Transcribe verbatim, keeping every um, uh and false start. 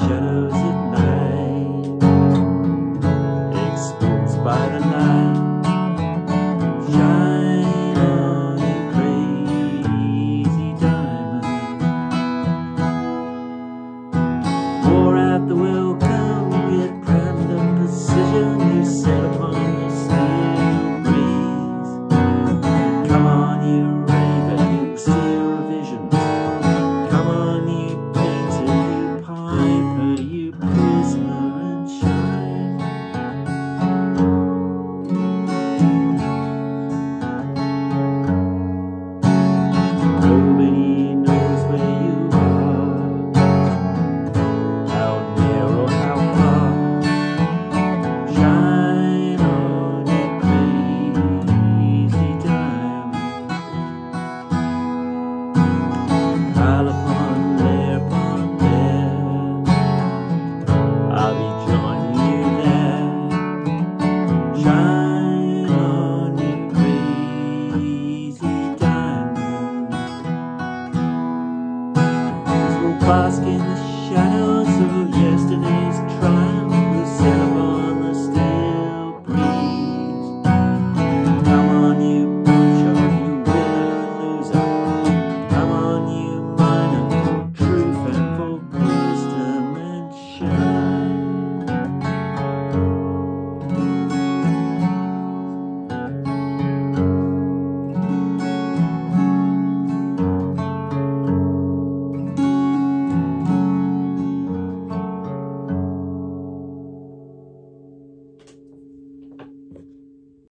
shadows at night, exposed by the light. Shine on, you crazy diamond. Pour out the welcome, get proud of the precision you set upon the steel breeze. Come on, you raven, you steer a vision. Come on, you painter, you piper, you prisoner, and shine. Nobody knows where you are, how near or how far. Shine on, you crazy diamond. Pile upon layer upon layer, I'll be joining you there. Shine on, you crazy diamond. 'Cause we'll bask in the shadow